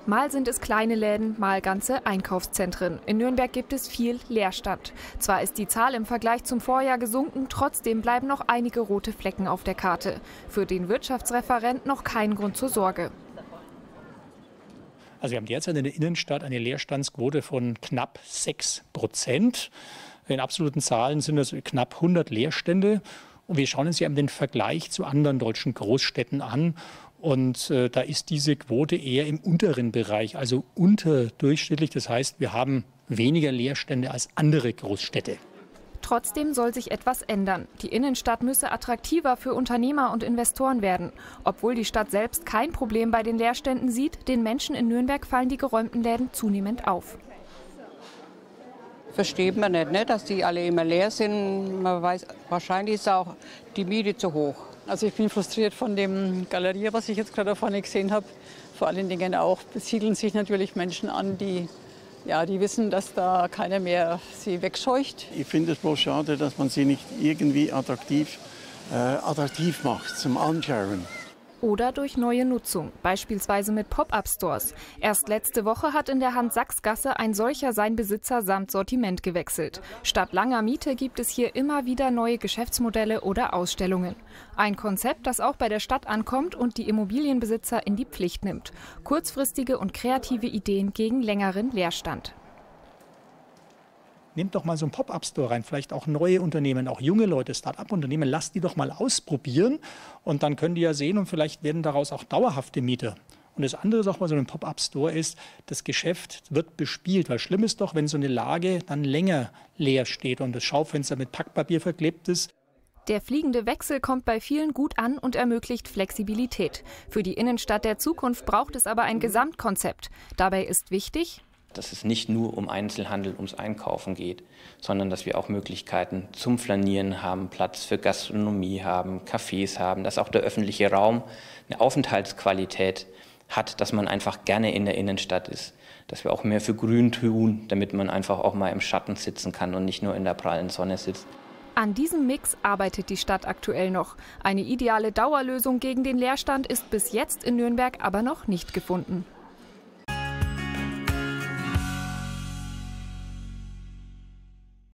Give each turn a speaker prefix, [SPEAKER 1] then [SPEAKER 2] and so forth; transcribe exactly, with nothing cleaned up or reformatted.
[SPEAKER 1] Mal sind es kleine Läden, mal ganze Einkaufszentren. In Nürnberg gibt es viel Leerstand. Zwar ist die Zahl im Vergleich zum Vorjahr gesunken, trotzdem bleiben noch einige rote Flecken auf der Karte. Für den Wirtschaftsreferent noch kein Grund zur Sorge.
[SPEAKER 2] Also wir haben derzeit in der Innenstadt eine Leerstandsquote von knapp sechs Prozent. In absoluten Zahlen sind das knapp hundert Leerstände. Und wir schauen uns ja den Vergleich zu anderen deutschen Großstädten an. Und äh, da ist diese Quote eher im unteren Bereich, also unterdurchschnittlich. Das heißt, wir haben weniger Leerstände als andere Großstädte.
[SPEAKER 1] Trotzdem soll sich etwas ändern. Die Innenstadt müsse attraktiver für Unternehmer und Investoren werden. Obwohl die Stadt selbst kein Problem bei den Leerständen sieht, den Menschen in Nürnberg fallen die geräumten Läden zunehmend auf.
[SPEAKER 3] Versteht man nicht, ne? Dass die alle immer leer sind. Man weiß, wahrscheinlich ist auch die Miete zu hoch.
[SPEAKER 4] Also ich bin frustriert von dem Galerie, was ich jetzt gerade vorne gesehen habe. Vor allen Dingen auch besiedeln sich natürlich Menschen an, die, ja, die wissen, dass da keiner mehr sie wegscheucht.
[SPEAKER 5] Ich finde es bloß schade, dass man sie nicht irgendwie attraktiv, äh, attraktiv macht zum Anschauen.
[SPEAKER 1] Oder durch neue Nutzung, beispielsweise mit Pop-up-Stores. Erst letzte Woche hat in der Hans-Sachs-Gasse ein solcher sein Besitzer samt Sortiment gewechselt. Statt langer Miete gibt es hier immer wieder neue Geschäftsmodelle oder Ausstellungen. Ein Konzept, das auch bei der Stadt ankommt und die Immobilienbesitzer in die Pflicht nimmt. Kurzfristige und kreative Ideen gegen längeren Leerstand.
[SPEAKER 2] Nehmt doch mal so einen Pop-up-Store rein, vielleicht auch neue Unternehmen, auch junge Leute, Start-up-Unternehmen, lasst die doch mal ausprobieren und dann können die ja sehen und vielleicht werden daraus auch dauerhafte Mieter. Und das andere ist auch bei so einem Pop-up-Store ist, das Geschäft wird bespielt, weil schlimm ist doch, wenn so eine Lage dann länger leer steht und das Schaufenster mit Packpapier verklebt ist.
[SPEAKER 1] Der fliegende Wechsel kommt bei vielen gut an und ermöglicht Flexibilität. Für die Innenstadt der Zukunft braucht es aber ein Gesamtkonzept. Dabei ist wichtig,
[SPEAKER 6] dass es nicht nur um Einzelhandel, ums Einkaufen geht, sondern dass wir auch Möglichkeiten zum Flanieren haben, Platz für Gastronomie haben, Cafés haben, dass auch der öffentliche Raum eine Aufenthaltsqualität hat, dass man einfach gerne in der Innenstadt ist, dass wir auch mehr für Grün tun, damit man einfach auch mal im Schatten sitzen kann und nicht nur in der prallen Sonne sitzt.
[SPEAKER 1] An diesem Mix arbeitet die Stadt aktuell noch. Eine ideale Dauerlösung gegen den Leerstand ist bis jetzt in Nürnberg aber noch nicht gefunden.